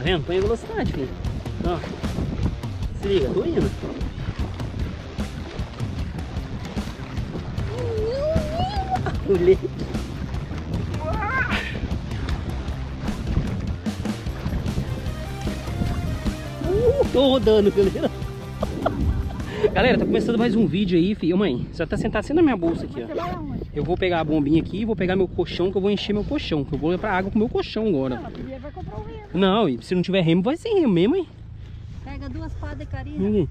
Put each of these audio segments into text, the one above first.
Tá vendo? Põe a velocidade, filho. Ó. Se liga, tô indo. Moleque. Tô rodando, galera. Galera, tá começando mais um vídeo aí, filho. Mãe, você tá sentado assim na minha bolsa aqui, ó. Eu vou pegar a bombinha aqui e vou pegar meu colchão, que eu vou encher meu colchão. Que eu vou levar água com meu colchão agora. Não, primeiro vai comprar o remo. Não, e se não tiver remo, vai sem remo mesmo, hein? Pega 2 pás de Karina.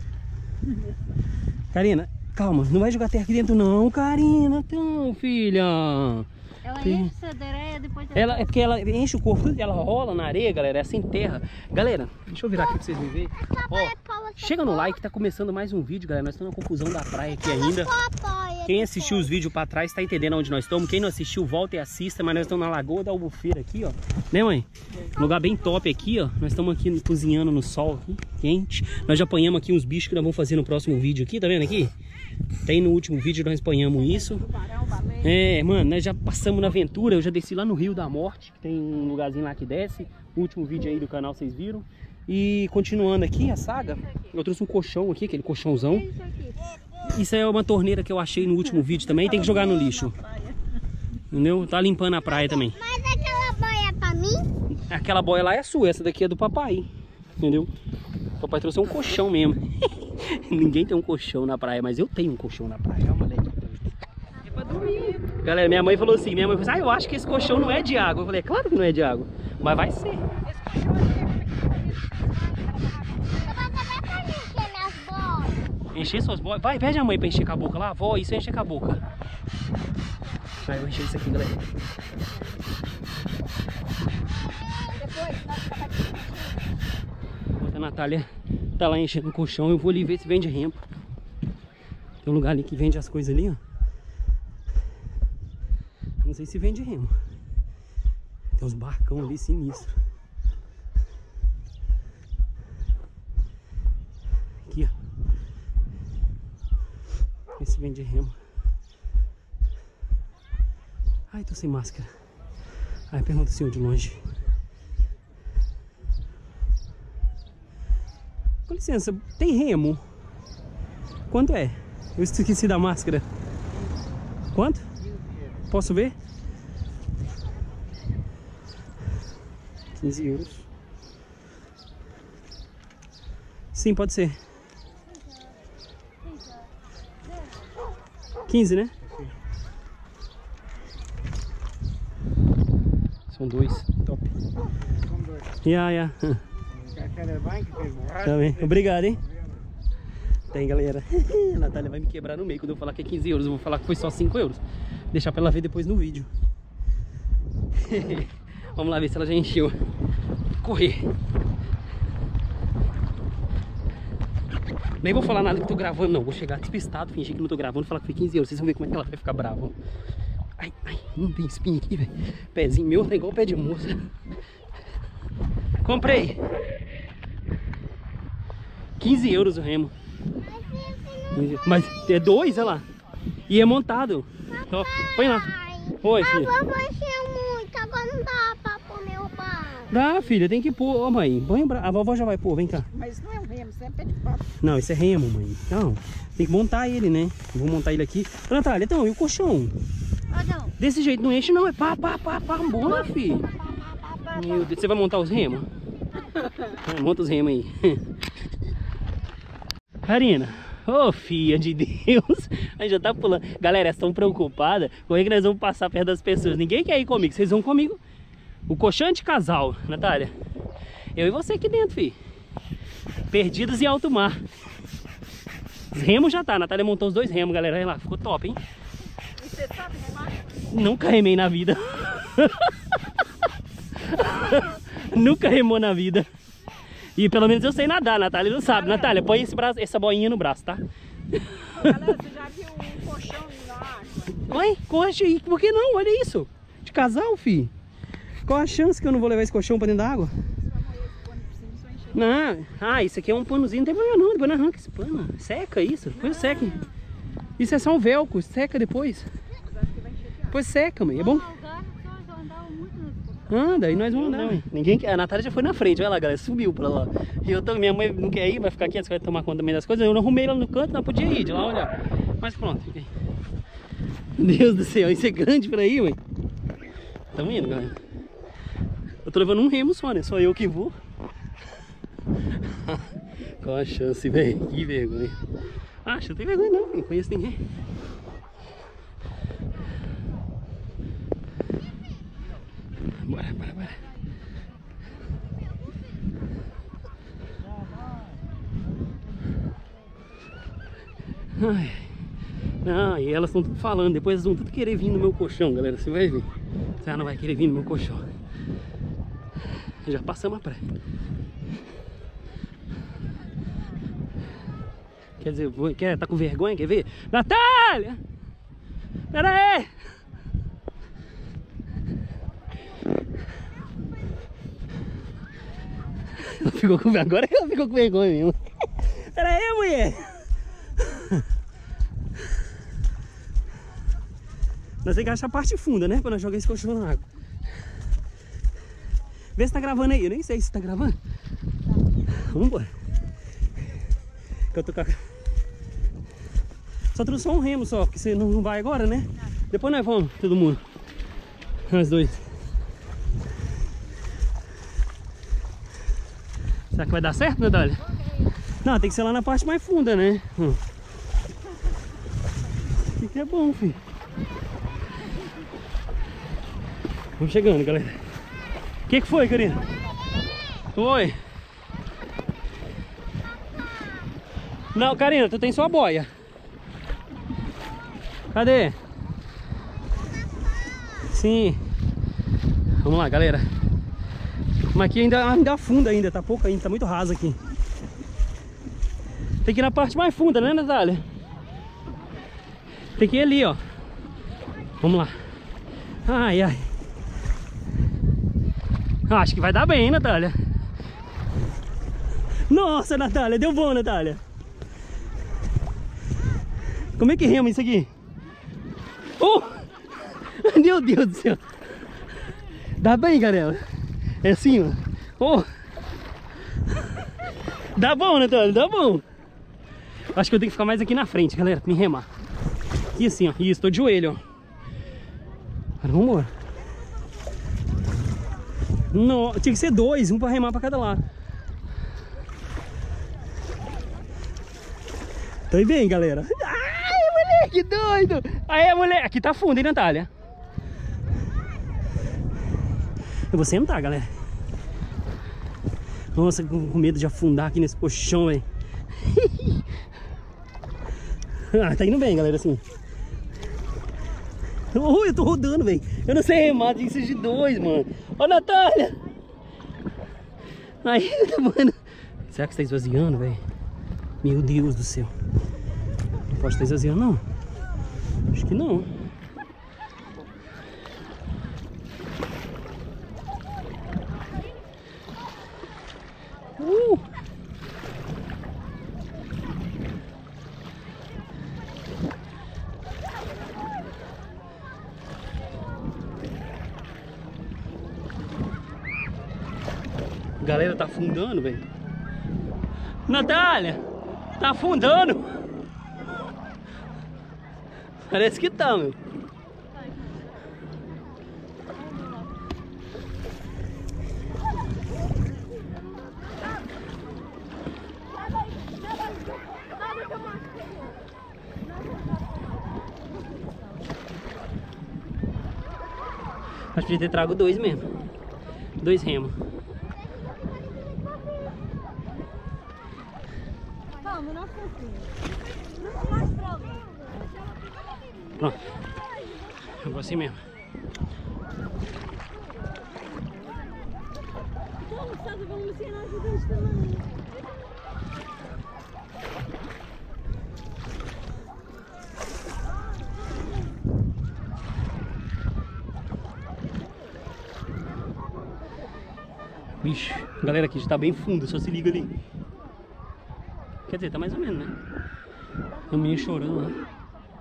Karina, calma, não vai jogar terra aqui dentro não, Karina. Então, filha. Ela enche essa areia, depois... Ela, é porque ela enche o corpo, ela rola na areia, galera, é sem terra. Galera, deixa eu virar aqui pra vocês me verem. Ó, chega no like, tá começando mais um vídeo, galera. Nós estamos na confusão da praia aqui ainda. Quem assistiu os vídeos pra trás tá entendendo onde nós estamos. Quem não assistiu, volta e assista. Mas nós estamos na Lagoa da Albufeira aqui, ó. Né, mãe? Um lugar bem top aqui, ó. Nós estamos aqui cozinhando no sol aqui, quente. Nós já apanhamos aqui uns bichos que nós vamos fazer no próximo vídeo aqui, tá vendo aqui? Tem no último vídeo nós apanhamos isso. É, mano, nós já passamos na aventura. Eu já desci lá no Rio da Morte, que tem um lugarzinho lá que desce. O último vídeo aí do canal vocês viram. E continuando aqui a saga, eu trouxe um colchão aqui, aquele colchãozão. Isso é uma torneira que eu achei no último vídeo também. Tem que jogar no lixo. Entendeu? Tá limpando a praia também. Mas aquela boia é pra mim? Aquela boia lá é sua, essa daqui é do papai. Entendeu? O papai trouxe um colchão mesmo. Ninguém tem um colchão na praia, mas eu tenho um colchão na praia, moleque. É pra dormir. Galera, minha mãe falou assim, eu acho que esse colchão não é de água. Eu falei, claro que não é de água, mas vai ser. Encher suas bolas? Vai, pede a mãe pra encher com a boca lá. Vó, isso é encher com a boca. Vai, eu vou encher isso aqui, galera. Enquanto a Natália tá lá enchendo o colchão, eu vou ali ver se vende remo. Tem um lugar ali que vende as coisas ali, ó. Não sei se vende remo. Tem uns barcão ali sinistros. Aqui, ó. Esse vende remo. Ai, tô sem máscara. Ai, pergunta assim de longe. Com licença, tem remo? Quanto é? Eu esqueci da máscara. Quanto? Posso ver? 15 euros. Sim, pode ser. 15, né? São 2. Top. São 2. Yeah. Tá bem. Obrigado, hein? Tem, galera. A Natália vai me quebrar no meio quando eu falar que é 15 euros. Eu vou falar que foi só 5 euros. Deixar pra ela ver depois no vídeo. Vamos lá ver se ela já encheu. Correr. Nem vou falar nada que tô gravando, não. Vou chegar despistado, fingir que não tô gravando, falar que foi 15 euros. Vocês vão ver como é que ela vai ficar brava. Ai, não tem espinho aqui, velho. Pezinho meu tá igual pé de moça. Comprei. 15 euros o remo. Mas é 2, olha lá. E é montado. Ó, põe lá. Oi, filha. A vovó encheu muito, agora não dá pra pôr meu pai. Dá, filha, tem que pôr. Ó, mãe, põe a vovó já vai pôr, vem cá. Mas isso não é um remo, isso é pé de papo. Não, isso é remo, mãe. Não, tem que montar ele, né? Vou montar ele aqui. Ô, Natália, então, e o colchão? Não. Desse jeito não enche não, é pá, boa, filho. Meu Deus, você vai montar os remos? Monta os remos aí. Karina, ô filha de Deus, a gente já tá pulando. Galera, estão preocupadas como é que nós vamos passar perto das pessoas. Ninguém quer ir comigo, vocês vão comigo. O colchão é de casal, Natália. Eu e você aqui dentro, filho. Perdidos em alto mar. Os remos já tá, a Natália montou os 2 remos, galera. Olha lá, ficou top, hein? E você sabe remar? Nunca remei na vida. Nunca remou na vida. E pelo menos eu sei nadar, Natália não sabe. Natália, põe essa boinha no braço, tá? Galera, você já viu um colchão na água? Oi, coxa aí, por que não? Olha isso. De casal, fi. Qual a chance que eu não vou levar esse colchão pra dentro da água? Não, isso aqui é um panozinho, não tem problema não. Depois não arranca esse pano. Seca isso, depois seca. Isso é só um velcro, seca depois. Depois seca, mãe, é bom? Anda, aí nós vamos andar, ué. Ninguém quer. A Natália já foi na frente, olha lá, galera, subiu pra lá. E eu também, minha mãe não quer ir, vai ficar aqui, você vai tomar conta também das coisas. Eu não arrumei ela no canto, não podia ir de lá olhar. Mas pronto, fiquei. Meu Deus do céu, isso é grande pra ir, ué. Tamo indo, galera. Eu tô levando um remo só, né? Só eu que vou. Qual a chance, velho? Que vergonha. Ah, acho que não tem vergonha não, não conheço ninguém. Bora. Ai. Não, e elas estão tudo falando, depois elas vão tudo querer vir no meu colchão, galera, você vai ver. Você não vai querer vir no meu colchão. Já passamos a praia. Quer dizer, tá com vergonha, quer ver? Natália! Pera aí! Agora ela ficou com vergonha mesmo. Pera aí, mulher! Nós temos que achar a parte funda, né? Pra nós jogar esse colchão na água. Vê se tá gravando aí. Eu nem sei se tá gravando. Vamos embora. Que eu tô com a... Só trouxe só um remo só, porque você não vai agora, né? Depois nós vamos, todo mundo. Nós dois. Será que vai dar certo, Natália? Não, tem que ser lá na parte mais funda, né? Isso aqui é bom, filho. Vamos chegando, galera. O que foi, Karina? Oi. Não, Karina, tu tem só a boia. Cadê? Sim. Vamos lá, galera. Mas aqui ainda afunda ainda, tá pouco ainda, tá muito raso aqui. Tem que ir na parte mais funda, né, Natália? Tem que ir ali, ó. Vamos lá. Ai, ai. Acho que vai dar bem, hein, Natália? Nossa, Natália, deu bom, Natália. Como é que rema isso aqui? Oh! Meu Deus do céu. Dá bem, galera. É assim, ó. Oh! Dá bom, Natália, dá bom. Acho que eu tenho que ficar mais aqui na frente, galera, pra me remar. Aqui assim, ó. Isso, tô de joelho, ó. Agora vamos embora. Não, tinha que ser dois, um pra remar pra cada lado. Tô bem, galera. Ai, moleque doido. Aí, moleque. Aqui tá fundo, hein, Natália? Eu vou sentar, galera. Nossa, com medo de afundar aqui nesse colchão, velho. Ah, tá indo bem, galera, assim. Oh, eu tô rodando, velho. Eu não sei remar, tem que ser de dois, mano. Ó, Natália! Aí, mano. Será que você tá esvaziando, velho? Meu Deus do céu. Não pode estar esvaziando, não. Acho que não. Galera, tá afundando, velho. Natália, tá afundando. Parece que tá, meu. Acho que podia ter trago dois mesmo. Dois remos. Pronto. Eu vou assim mesmo. Bicho, galera, aqui já tá bem fundo, só se liga ali. Quer dizer, tá mais ou menos, né? Tem um menino chorando lá.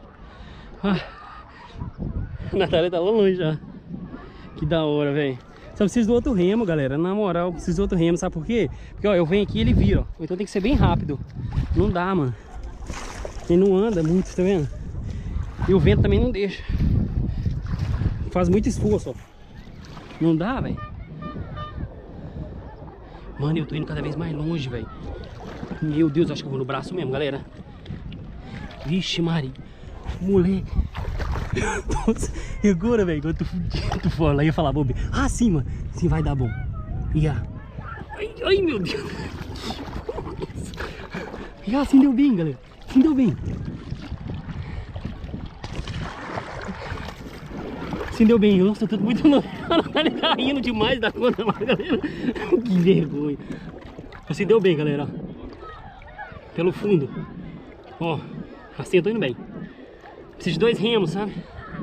Ah, a Natália tá lá longe já. Que da hora, velho. Só preciso do outro remo, galera. Na moral, eu preciso do outro remo, sabe por quê? Porque, ó, eu venho aqui e ele vira, ó. Então tem que ser bem rápido. Não dá, mano. Ele não anda muito, tá vendo? E o vento também não deixa. Faz muito esforço, ó. Não dá, velho. Mano, eu tô indo cada vez mais longe, velho. Meu Deus, acho que eu vou no braço mesmo, galera. Vixe, Mari. Moleque. E agora, velho, quando tu for lá, ia falar, bobe. Ah, sim, mano. Sim, vai dar bom. Ia. Ai, meu Deus. E assim deu bem, galera. Assim deu bem. Assim deu bem. Nossa, tô tudo muito longe. Ele tá rindo demais da conta lá, galera. Que vergonha. Assim deu bem, galera. Pelo fundo. Ó, assim eu tô indo bem. Preciso de 2 remos, sabe?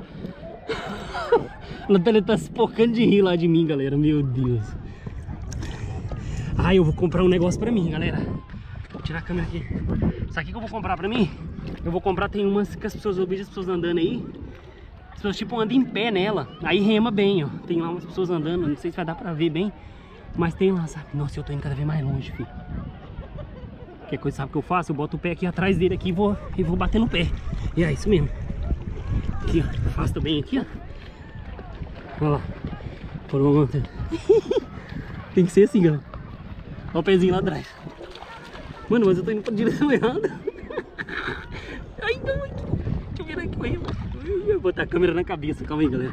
A Natália tá se porcando de rir lá de mim, galera. Meu Deus. Ah, eu vou comprar um negócio pra mim, galera. Vou tirar a câmera aqui. Sabe o que eu vou comprar pra mim? Eu vou comprar, tem umas que as pessoas, eu vejo as pessoas andando aí. As pessoas tipo andam em pé nela. Aí rema bem, ó. Tem lá umas pessoas andando, não sei se vai dar pra ver bem. Mas tem lá, sabe? Nossa, eu tô indo cada vez mais longe, filho. Qualquer coisa, sabe o que eu faço? Eu boto o pé aqui atrás dele aqui e vou bater no pé. E é isso mesmo. Aqui, ó. Afasta bem aqui, ó. Olha lá. Pronto. Tem que ser assim, galera. Olha o pezinho lá atrás. Mano, mas eu tô indo pra direção errada. Ai, não. Deixa eu virar aqui. Eu vou botar a câmera na cabeça. Calma aí, galera.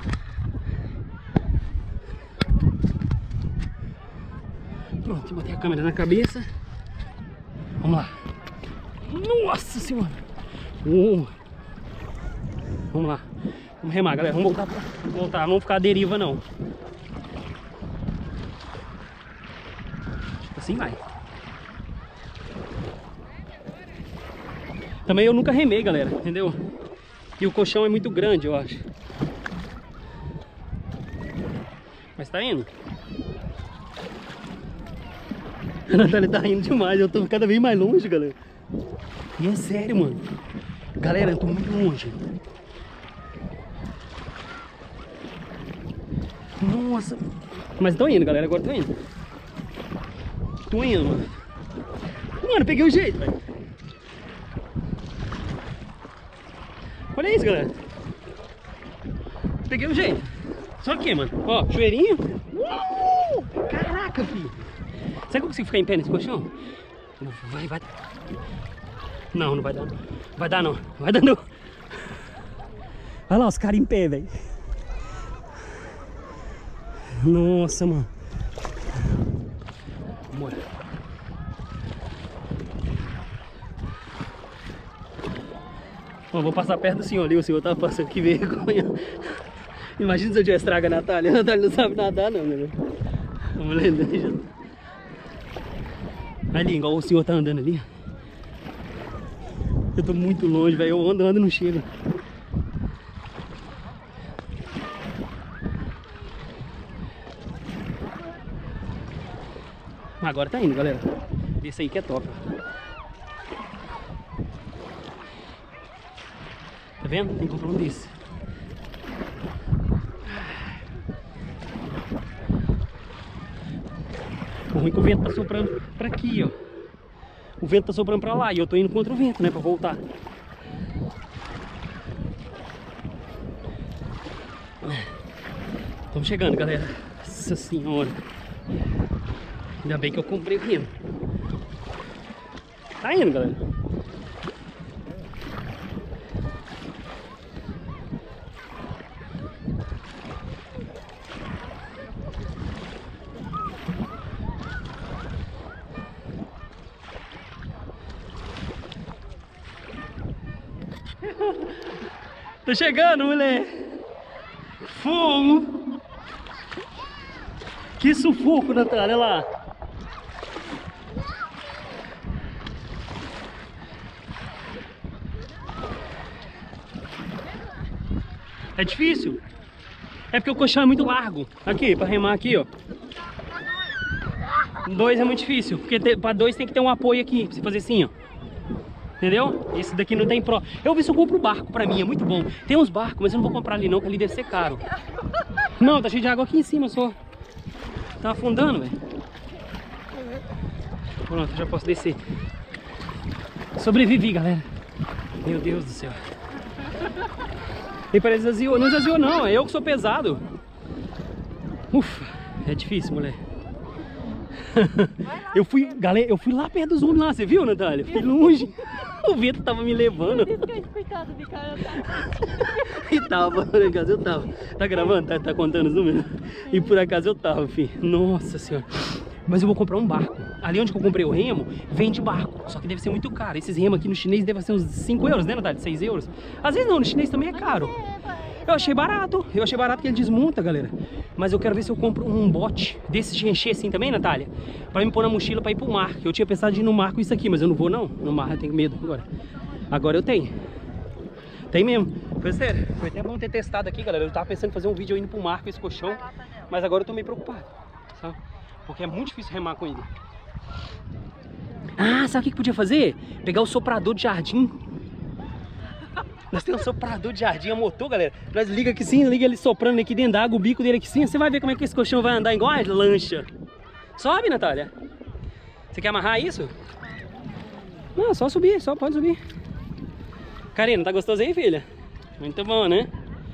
Pronto, botei a câmera na cabeça. Vamos lá. Nossa senhora. Vamos lá. Vamos remar, galera. Vamos voltar. Não vamos ficar à deriva, não. Tipo assim vai. Também eu nunca remei, galera. Entendeu? E o colchão é muito grande, eu acho. Mas tá indo. A Natália tá rindo demais, eu tô cada vez mais longe, galera. E é sério, mano. Galera, eu tô muito longe. Nossa. Mas tô indo, galera, agora tô indo. Tô indo, mano. Mano, peguei o jeito, velho. Olha isso, galera. Peguei o jeito. Só o que, mano? Ó, joelhinho. Caraca, filho. Será que eu consigo ficar em pé nesse colchão? Vai. Não, não vai dar não. Vai dar não. Vai dar não. Olha lá os caras em pé, velho. Nossa, mano. Bora. Ó, vou passar perto do senhor ali. O senhor tá passando, que vergonha. Imagina se eu tivesse trago a Natália. A Natália não sabe nadar não, né? Vamos ler. Ali, igual o senhor tá andando ali. Eu tô muito longe, velho. Eu ando e não chego. Agora tá indo, galera. Esse aí que é top. Tá vendo? Tem que comprar um desse. O ruim é que o vento tá soprando pra aqui, ó. O vento tá soprando pra lá e eu tô indo contra o vento, né? Pra voltar. Estamos chegando, galera. Nossa senhora. Ainda bem que eu comprei o remo. Tá indo, galera. Tô chegando, moleque. Fogo. Que sufoco, Natália, olha lá. É difícil? É porque o colchão é muito largo. Aqui, pra remar aqui, ó. 2 é muito difícil, porque pra 2 tem que ter um apoio aqui, pra você fazer assim, ó. Entendeu? Esse daqui não tem pro. Eu vi se eu compro o barco pra mim, é muito bom. Tem uns barcos, mas eu não vou comprar ali não, que ali deve ser caro. Não, tá cheio de água aqui em cima só. Tá afundando, velho. Pronto, já posso descer. Sobrevivi, galera. Meu Deus do céu. E parece que esvaziou. Não esvaziou não, é eu que sou pesado. Ufa, é difícil, mulher. Eu fui, galera, eu fui lá perto dos homens lá, você viu, Natália? Fui longe. O vento tava me levando. Coitado do cara. E tava, por acaso eu tava. Tá gravando? Tá contando os números? E por acaso eu tava, filho. Nossa senhora. Mas eu vou comprar um barco. Ali onde que eu comprei o remo, vende barco. Só que deve ser muito caro. Esses remos aqui no chinês devem ser uns 5 euros, né, Natália? 6 euros. Às vezes não, no chinês também é caro. Eu achei barato. Eu achei barato que ele desmonta, galera. Mas eu quero ver se eu compro um bote desse de encher assim também, Natália. Pra me pôr na mochila pra ir pro mar. Eu tinha pensado de ir no mar com isso aqui, mas eu não vou não. No mar eu tenho medo agora. Agora eu tenho. Tem mesmo. Foi sério. Foi até bom ter testado aqui, galera. Eu tava pensando em fazer um vídeo indo pro mar com esse colchão. Mas agora eu tô meio preocupado, sabe? Porque é muito difícil remar com ele. Ah, sabe o que podia fazer? Pegar o soprador de jardim. Nós temos um soprador de jardim a motor, galera. Nós liga aqui sim, liga ele soprando aqui dentro da água, o bico dele aqui sim. Você vai ver como é que esse colchão vai andar igual a lancha. Sobe, Natália. Você quer amarrar isso? Não, só subir, só pode subir. Karina, tá gostoso aí, filha? Muito bom, né?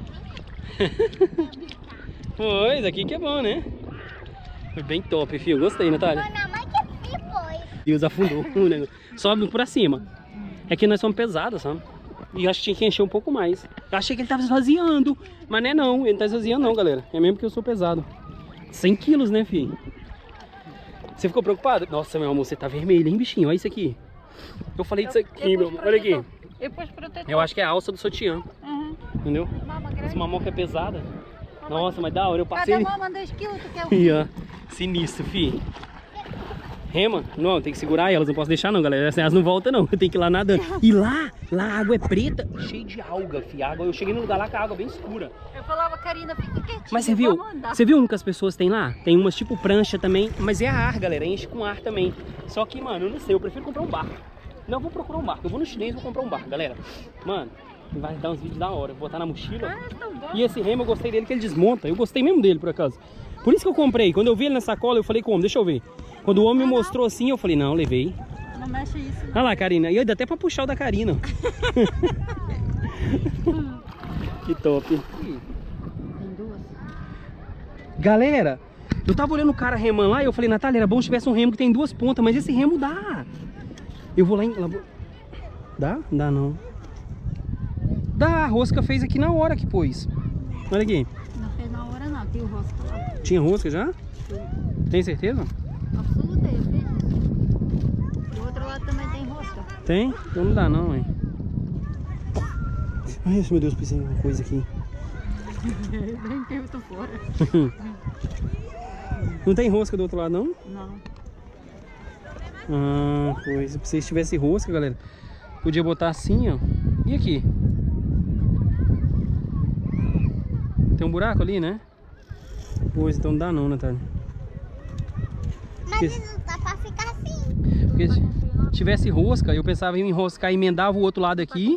Pois, aqui que é bom, né? Foi bem top, filho. Gostei, Natália. Deus afundou o negócio. Sobe pra cima. É que nós somos pesados, sabe? E eu acho que tinha que encher um pouco mais. Eu achei que ele tava esvaziando. Mas não é não. Ele não tá esvaziando não, galera. É mesmo que eu sou pesado. 100 quilos, né, filho? Você ficou preocupado? Nossa, meu amor, você tá vermelho, hein, bichinho? Olha isso aqui. Eu falei disso aqui, meu amor. Olha aqui. Eu acho que é a alça do sutiã. Entendeu? Essa mamoca é pesada. Nossa, mas da hora, eu passei. Cada mama 2 quilos, tu quer E, ó, sinistro, fi. Rema? Não, tem que segurar elas, não posso deixar não, galera. Elas não voltam não, eu tenho que ir lá nadando. E lá a água é preta, cheia de alga, fi. Água, eu cheguei num lugar lá com a água bem escura. Eu falava, Karina, fica quietinha. Mas você viu? Você viu que as pessoas têm lá? Tem umas tipo prancha também, mas é a ar, galera, enche com ar também. Só que, mano, eu não sei, eu prefiro comprar um barco. Não, eu vou procurar um barco, eu vou no chinês e vou comprar um barco, galera. Mano, vai dar uns vídeos da hora, vou botar na mochila. E esse remo eu gostei dele que ele desmonta, eu gostei mesmo dele por acaso. Por isso que eu comprei, quando eu vi ele na sacola eu falei como, deixa eu ver. Quando o homem me mostrou assim eu falei, não, levei. Não mexe isso. Olha lá, Karina, e dá até pra puxar o da Karina. Que top. Tem duas. Galera, eu tava olhando o cara remando lá e eu falei, Natália, era bom se tivesse um remo que tem 2 pontas, mas esse remo dá. Eu vou lá em... Dá? Dá não. Dá, a rosca fez aqui na hora que pôs. Olha aqui. Não fez na hora não, tem o rosca lá. Tinha rosca já? Tem certeza? Absoluta, eu fiz. Do outro lado também tem rosca. Tem? Então não dá não, hein? Ai, meu Deus, pensei em uma coisa aqui. Nem que eu tô fora. Não tem rosca do outro lado, não? Não. Ah, pois. Se vocês tivessem rosca, galera, podia botar assim, ó. E aqui? Tem um buraco ali, né? Pois, então não dá não, Natália. Mas não dá pra ficar assim. Porque se tivesse rosca, eu pensava em enroscar e emendava o outro lado aqui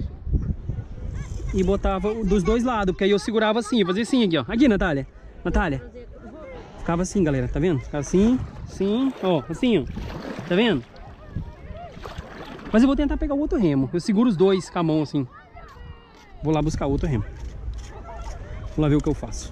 e botava dos dois lados, porque aí eu segurava assim, eu fazia assim aqui, ó. Aqui, Natália. Natália. Ficava assim, galera, tá vendo? Ficava assim, assim, ó, assim, ó. Tá vendo? Mas eu vou tentar pegar o outro remo. Eu seguro os dois com a mão assim. Vou lá buscar outro remo. Vamos lá ver o que eu faço.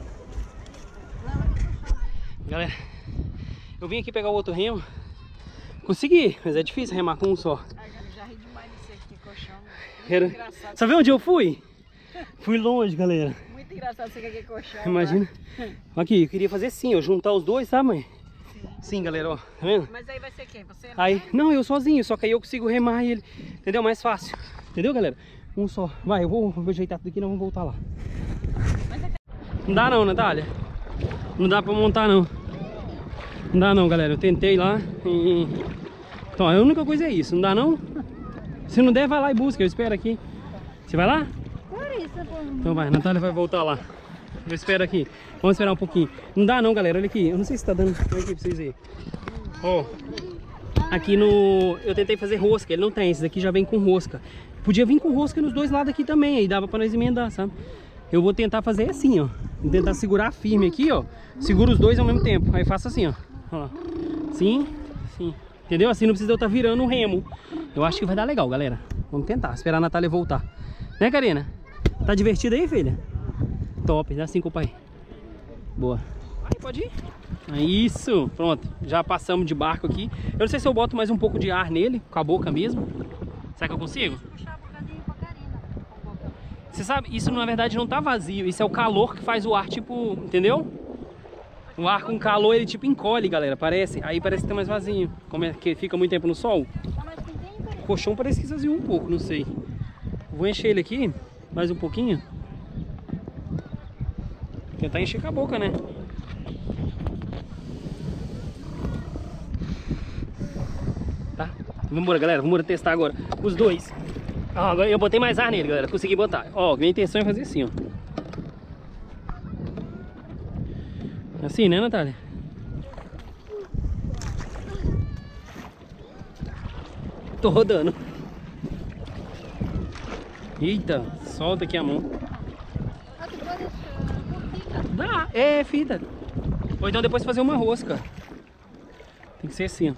Galera, eu vim aqui pegar o outro remo. Consegui, mas é difícil remar com um só. Já ri demais disso aqui, colchão. Engraçado. Sabe onde eu fui? Fui longe, galera. Muito engraçado isso aqui, colchão. Imagina. Aqui, eu queria fazer assim, ó, juntar os dois, sabe, mãe? Sim, galera, ó, tá vendo? Mas aí vai ser quem? Você? Aí, não, eu sozinho, só que aí eu consigo remar ele, entendeu? Mais fácil, entendeu, galera? Um só. Vai, eu vou ajeitar tudo aqui e nós vamos voltar lá. Não dá não, Natália. Não dá pra montar não. Não dá não, galera. Eu tentei lá e... Então, a única coisa é isso. Não dá não? Se não der, vai lá e busca. Eu espero aqui. Você vai lá? Então vai, a Natália vai voltar lá. Eu espero aqui. Vamos esperar um pouquinho. Não dá não, galera. Olha aqui. Eu não sei se tá dando. Olha aqui pra vocês verem. Ó. Aqui no... Eu tentei fazer rosca. Ele não tem. Esse daqui já vem com rosca. Podia vir com rosca nos dois lados aqui também. Aí dava pra nós emendar, sabe? Eu vou tentar fazer assim, ó. Vou tentar segurar firme aqui, ó. Segura os dois ao mesmo tempo. Aí faço assim, ó. Ó. Sim, sim. Entendeu? Assim não precisa eu estar virando o remo. Eu acho que vai dar legal, galera. Vamos tentar, esperar a Natália voltar. Né, Karina? Tá divertida aí, filha? Top, dá assim com o pai. Boa. Aí, pode ir. Isso, pronto. Já passamos de barco aqui. Eu não sei se eu boto mais um pouco de ar nele, com a boca mesmo. Será que eu consigo? Você sabe, isso na verdade não tá vazio. Isso é o calor que faz o ar, tipo, entendeu? O ar com calor, ele tipo encolhe, galera, parece. Aí parece que tá mais vazio. Como é que fica muito tempo no sol. O colchão parece que esvaziou um pouco, não sei. Vou encher ele aqui, mais um pouquinho. Tentar encher com a boca, né? Tá? Vamos embora, galera. Vamos testar agora os dois. Ah, agora eu botei mais ar nele, galera. Consegui botar. Ó, minha intenção é fazer assim, ó. Assim, né, Natália? Tô rodando. Eita, solta aqui a mão. Dá, é fita. Ou então depois fazer uma rosca. Tem que ser assim, ó.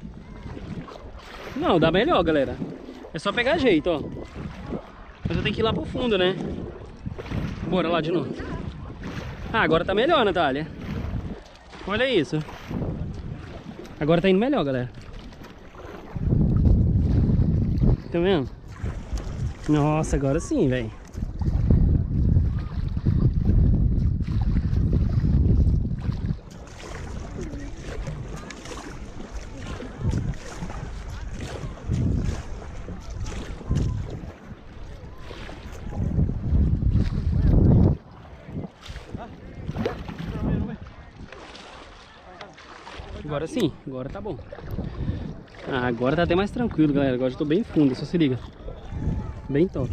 Não, dá melhor, galera. É só pegar jeito, ó. Mas eu tenho que ir lá pro fundo, né? Bora lá de novo. Ah, agora tá melhor, Natália. Olha isso. Agora tá indo melhor, galera. Tá vendo? Nossa, agora sim, velho. Agora sim, agora tá bom. Ah, agora tá até mais tranquilo, galera. Agora eu tô bem fundo, só se liga. Bem top.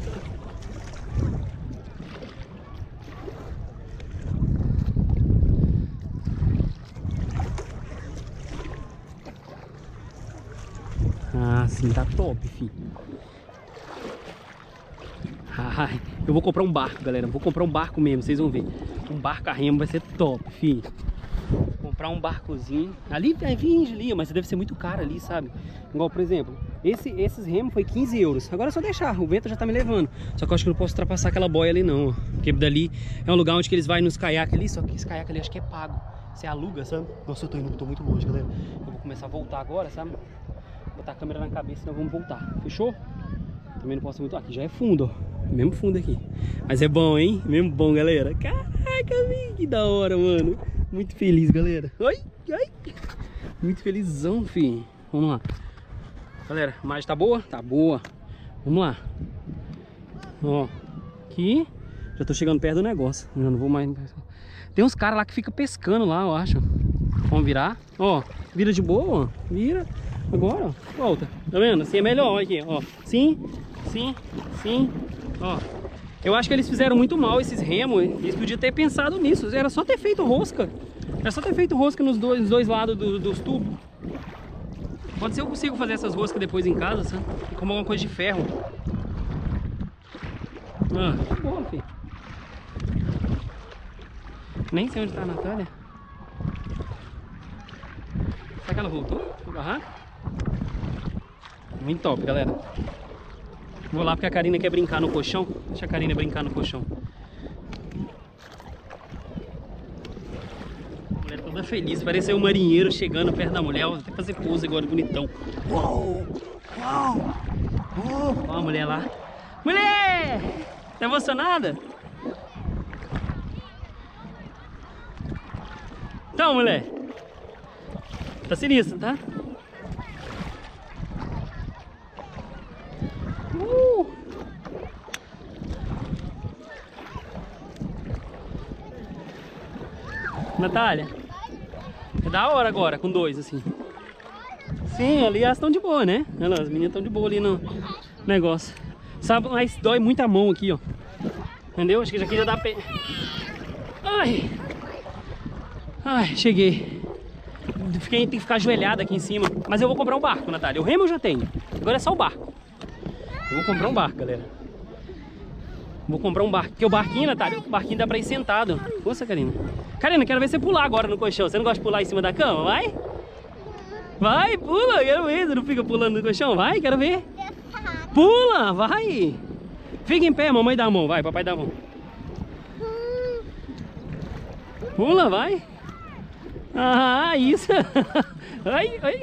Ah, sim, tá top, filho. Ai, eu vou comprar um barco, galera. Vou comprar um barco mesmo, vocês vão ver. Um barco a remo vai ser top, filho. Comprar um barcozinho. Ali é vinge ali, mas deve ser muito caro ali, sabe? Igual, por exemplo, esses remos foi 15 euros. Agora é só deixar, o vento já tá me levando. Só que eu acho que eu não posso ultrapassar aquela boia ali não, ó. Porque dali é um lugar onde que eles vão nos caiaques ali. Só que esse caiaque ali acho que é pago. Você aluga, sabe? Nossa, eu tô muito longe, galera. Eu vou começar a voltar agora, sabe? Vou botar a câmera na cabeça e nós vamos voltar. Fechou? Também não posso muito. Aqui já é fundo, ó. Mesmo fundo aqui. Mas é bom, hein? Mesmo bom, galera. Caraca, que da hora, mano. Muito feliz, galera. Ai, ai. Muito felizão, filho. Vamos lá. Galera, a imagem tá boa? Tá boa. Vamos lá. Ó. Aqui. Já tô chegando perto do negócio. Já não vou mais. Tem uns caras lá que ficam pescando lá, eu acho. Vamos virar. Ó. Vira de boa, ó. Vira. Agora, ó. Volta. Tá vendo? Assim é melhor. Olha aqui, ó. Sim. Sim. Sim. Ó. Eu acho que eles fizeram muito mal esses remos. Eles podiam ter pensado nisso. Era só ter feito rosca. Era só ter feito rosca nos dois lados dos tubos. Pode ser que eu consigo fazer essas roscas depois em casa, sabe? Como alguma coisa de ferro. Ah, tá bom, filho. Nem sei onde tá a Natália. Será que ela voltou pro barraco? Muito top, galera. Vou lá porque a Karina quer brincar no colchão. Deixa a Karina brincar no colchão. Mulher toda feliz. Pareceu um marinheiro chegando perto da mulher. Vou até fazer pose agora, bonitão. Uou! Uou! Uou! Ó a mulher lá. Mulher! Tá emocionada? Então, mulher. Tá sinistro, tá? Natália, é da hora agora com dois assim. Sim, ali elas estão de boa, né? As meninas estão de boa ali no negócio. Sabe, mas dói muito a mão aqui, ó. Entendeu? Acho que aqui já dá pé. Ai! Ai, cheguei. Tem que ficar ajoelhada aqui em cima. Mas eu vou comprar um barco, Natália. O remo eu já tenho. Agora é só o barco. Eu vou comprar um barco, galera. Vou comprar um barquinho. Porque o barquinho, Natália, o barquinho dá pra ir sentado. Força, Karina. Karina, quero ver você pular agora no colchão. Você não gosta de pular em cima da cama? Vai? Vai, pula. Quero ver. Você não fica pulando no colchão? Vai, quero ver. Pula, vai. Fica em pé, mamãe dá a mão. Vai, papai dá a mão. Pula, vai. Ah, isso. Ai, ai.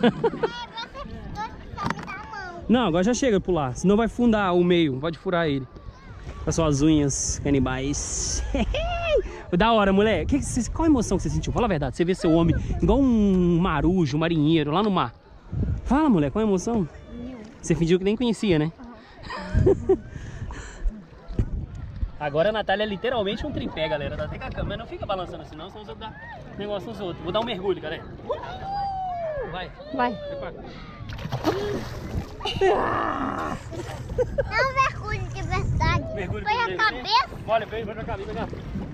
Não, agora já chega de pular. Senão vai fundar o meio. Pode furar ele. Olha só as unhas canibais. Da hora, mulher. Qual a emoção que você sentiu? Fala a verdade. Você vê seu homem igual um marujo, um marinheiro lá no mar. Fala, mulher. Qual a emoção? Você fingiu que nem conhecia, né? Agora a Natália é literalmente um tripé, galera. Tá até com a câmera. Não fica balançando assim, não. Senão os outros dá negócio nos outros. Vou dar um mergulho, galera. Vai. Vai. Não mergulho de verdade. Mergulho Põe a cabeça. Olha, vem pra cá, vem pra cá.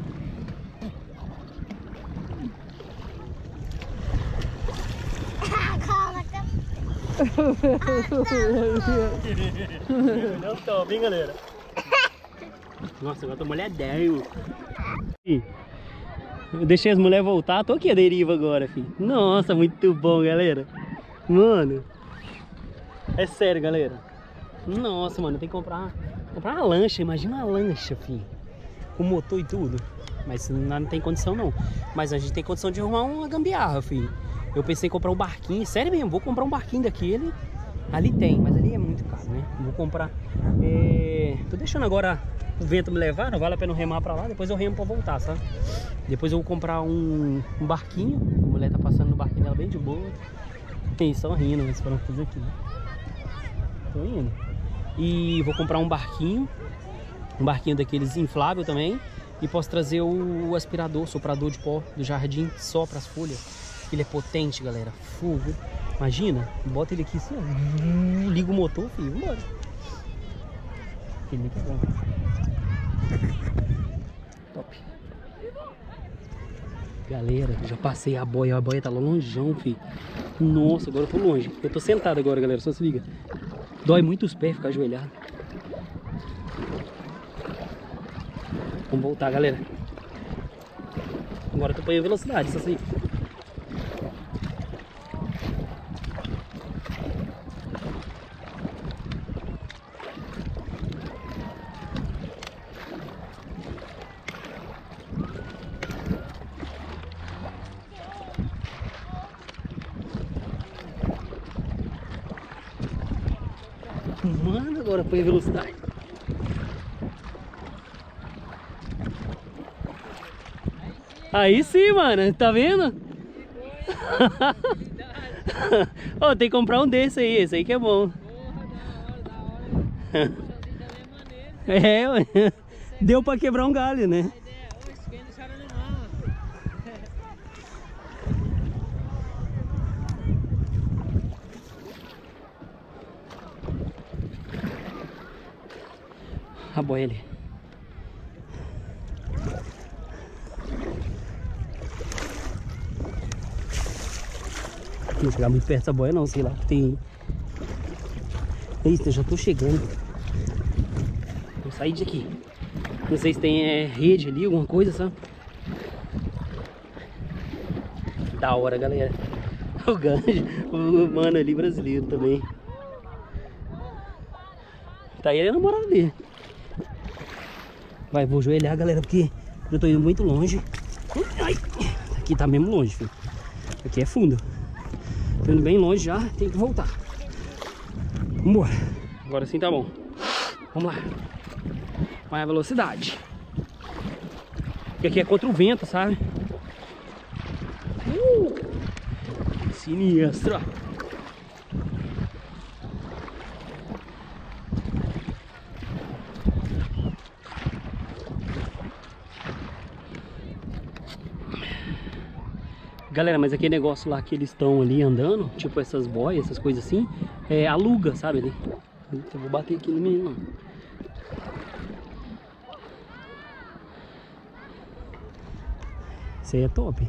Calma, Não top, hein, galera? Nossa, agora tô molhadão. Eu deixei as mulheres voltar, tô aqui a deriva agora, filho. Nossa, muito bom, galera. Mano, é sério, galera. Nossa, mano, tem que comprar uma lancha. Imagina uma lancha, filho, com motor e tudo. Mas não tem condição, não. Mas a gente tem condição de arrumar uma gambiarra, filho. Eu pensei em comprar um barquinho. Sério mesmo, vou comprar um barquinho daquele. Ali tem, mas ali é muito caro, né? Vou comprar. Tô deixando agora o vento me levar. Não vale a pena remar pra lá. Depois eu remo pra voltar, sabe? Depois eu vou comprar um barquinho. A mulher tá passando no barquinho dela bem de boa. Eles estão rindo, mas foram fazer aqui. Tô indo. E vou comprar um barquinho. Um barquinho daqueles inflável também. E posso trazer o aspirador, soprador de pó do jardim só para as folhas. Ele é potente, galera. Fogo. Imagina, bota ele aqui assim, ó. Liga o motor, filho. Vambora. Ele é bom. Top. Galera, já passei a boia tá lá longeão, filho. Nossa, agora eu tô longe. Eu tô sentado agora, galera. Só se liga. Dói muito os pés ficar ajoelhado. Vamos voltar, galera. Agora eu tô pegando velocidade, isso assim. Mano, agora põe a velocidade. Aí sim, mano, tá vendo? Ó, tem que comprar um desse aí, esse aí que é bom. É, ué. Deu pra quebrar um galho, né? A boia ali. Não vou chegar muito perto dessa boia não, sei lá que tem. Eita, já tô chegando. Vou sair de aqui. Não sei se tem rede ali, alguma coisa, sabe? Da hora, galera. O gancho, o mano ali brasileiro também. Tá aí a namorada dele. Vai, vou ajoelhar, galera, porque eu tô indo muito longe. Ai, aqui tá mesmo longe, filho. Aqui é fundo. Tô indo bem longe já, tem que voltar. Vambora. Agora sim tá bom. Vamos lá. Vai a velocidade. Porque aqui é contra o vento, sabe? Sinistro. Galera, mas aquele negócio lá que eles estão ali andando, tipo essas boias, essas coisas assim, aluga, sabe? Ali. Eu vou bater aqui no meio, não. Isso aí é top.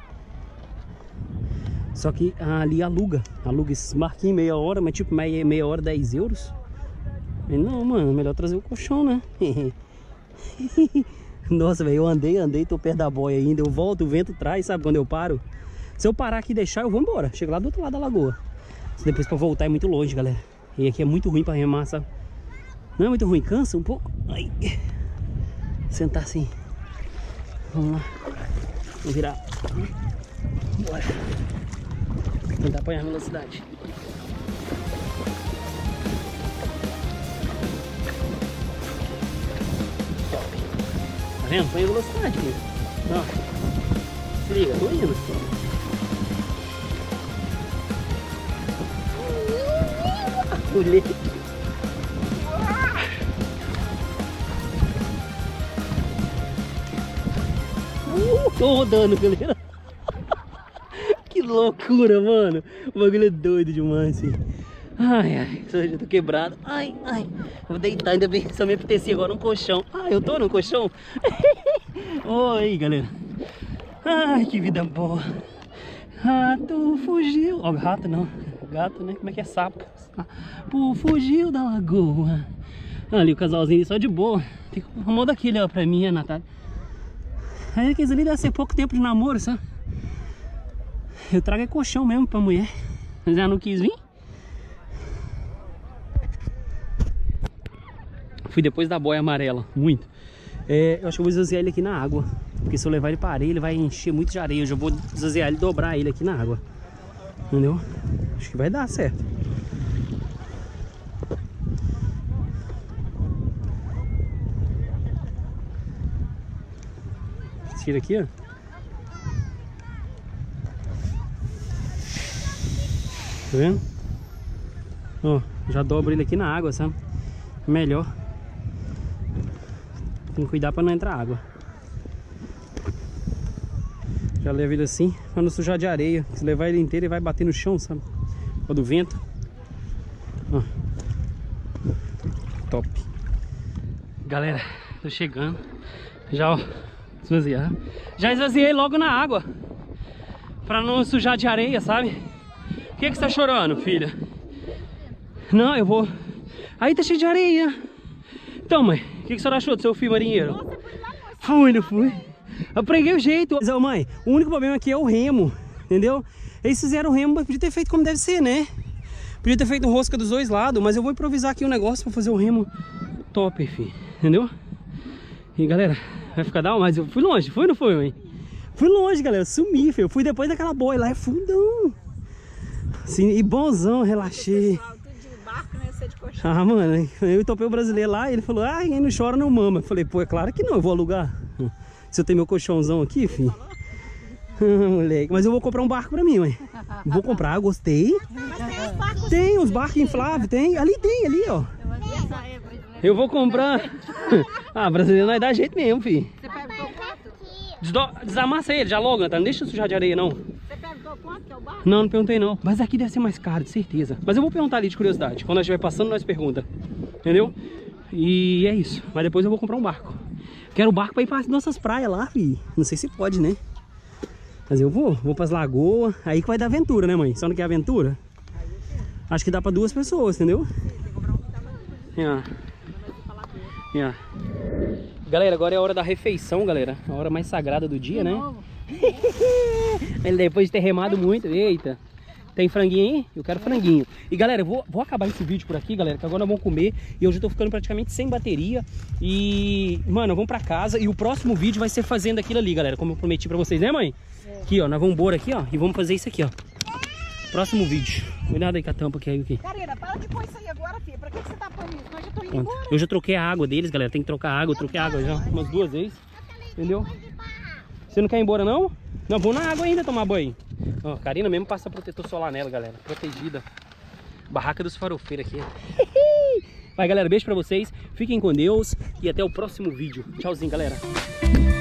Só que ali aluga esses marquinhos meia hora, mas tipo meia hora 10 euros. Não, mano, melhor trazer o colchão, né? Nossa, velho, eu andei, tô perto da boia ainda. Eu volto, o vento traz, sabe, quando eu paro. Se eu parar aqui e deixar, eu vou embora. Chego lá do outro lado da lagoa. Depois pra voltar é muito longe, galera. E aqui é muito ruim pra remar, sabe? Não é muito ruim, cansa um pouco. Ai. Sentar assim. Vamos lá. Vamos virar. Bora. Tentar apanhar a velocidade. Top. Tá vendo? Põe a velocidade, filho. Ó. Se liga, tô indo. Olhei. Tô rodando, galera. Que loucura, mano. O bagulho é doido demais, assim. Ai, ai, já tô quebrado. Ai, ai. Vou deitar, ainda bem que só me apetecia agora num colchão. Ah, eu tô no colchão? Oi, galera. Ai, que vida boa. Rato fugiu. Ó, rato não. Gato, né? Como é que é? Sapo. Pô, fugiu da lagoa. Ali o casalzinho só de boa. Arrumou daquele, ó, pra mim, a Natália. Aí aqueles ali deve ser pouco tempo de namoro, sabe? Eu trago é colchão mesmo pra mulher. Mas ela não quis vir. Fui depois da boia amarela, muito. Eu acho que eu vou esvaziar ele aqui na água. Porque se eu levar ele para areia, ele vai encher muito de areia. Eu já vou esvaziar ele e dobrar ele aqui na água. Entendeu? Acho que vai dar certo. Tira aqui, ó. Tá vendo? Ó, já dobro ele aqui na água, sabe? Melhor. Tem que cuidar para não entrar água. Já leva ele assim, para não sujar de areia. Se levar ele inteiro, ele vai bater no chão, sabe? Por causa do vento. Ó. Top. Galera, tô chegando. Já, ó, esvaziar. Já esvaziei logo na água. Pra não sujar de areia, sabe? Por que você tá chorando, filha? Não, eu vou... Aí tá cheio de areia. Então, mãe, o que a senhora achou do seu filho marinheiro? Nossa, fui lá, moça. Fui, não fui? Eu preguei o jeito. Mas, mãe, o único problema aqui é o remo, entendeu? Eles fizeram o remo, mas podia ter feito como deve ser, né? Podia ter feito rosca dos dois lados, mas eu vou improvisar aqui um negócio pra fazer o remo top, filho. Entendeu? E, galera, vai ficar da hora, mas eu fui longe, foi ou não foi, mãe? Fui longe, galera, sumi, filho. Eu fui depois daquela boia lá, é fundão. Assim, e bonzão, relaxei. Ah, mano, eu topei o brasileiro lá e ele falou, ah, quem não chora não mama. Eu falei, pô, é claro que não, eu vou alugar. Se eu tenho meu colchãozão aqui, filho. Moleque, mas eu vou comprar um barco pra mim, mãe. Vou comprar, gostei. Tem uns barcos infláveis, tem. Ali tem, ali, ó. Eu vou comprar. Ah, brasileiro não vai dar jeito mesmo, filho. Você perguntou quanto? Desamassa ele, já logo, tá? Não deixa sujar de areia, não. Você perguntou quanto que é o barco? Não, não perguntei não. Mas aqui deve ser mais caro, de certeza. Mas eu vou perguntar ali de curiosidade. Quando nós estiver passando, nós pergunta. Entendeu? E é isso. Mas depois eu vou comprar um barco. Quero o barco pra ir para as nossas praias lá, filho. Não sei se pode, né? Mas eu vou pras lagoas. Aí que vai dar aventura, né, mãe? Só não quer aventura? Acho que dá pra 2 pessoas, entendeu? Yeah. Galera, agora é a hora da refeição, galera. A hora mais sagrada do dia, né? Ele depois de ter remado muito. Eita. Tem franguinho aí? Eu quero franguinho. E galera, eu vou acabar esse vídeo por aqui, galera, que agora nós vamos comer. E eu já tô ficando praticamente sem bateria. E, mano, vamos pra casa. E o próximo vídeo vai ser fazendo aquilo ali, galera, como eu prometi pra vocês, né, mãe? É. Aqui, ó, nós vamos embora aqui, ó. E vamos fazer isso aqui, ó. Próximo vídeo. Cuidado aí com a tampa que é aqui. Karina, para de pôr isso aí agora, filha. Pra que você tá pondo isso? Nós já tô indo embora. Eu já troquei a água deles, galera. Tem que trocar a água. Eu troquei a água já umas 2 vezes. Entendeu? Você não quer ir embora, não? Não, vou na água ainda tomar banho. Ó, Karina mesmo passa protetor solar nela, galera. Protegida. Barraca dos farofeiros aqui. Vai, galera. Beijo pra vocês. Fiquem com Deus. E até o próximo vídeo. Tchauzinho, galera.